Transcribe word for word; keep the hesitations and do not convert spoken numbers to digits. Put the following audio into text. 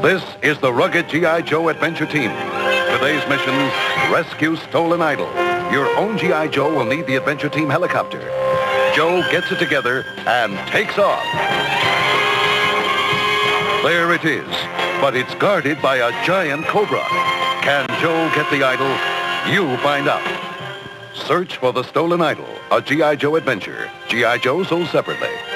This is the rugged G I. Joe Adventure Team. Today's mission, rescue stolen idol. Your own G I. Joe will need the Adventure Team helicopter. Joe gets it together and takes off. There it is, but it's guarded by a giant cobra. Can Joe get the idol? You find out. Search for the stolen idol, a G I. Joe adventure. G I. Joe sold separately.